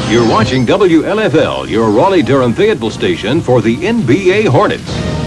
You're watching WLFL, your Raleigh-Durham Fayetteville station for the NBA Hornets.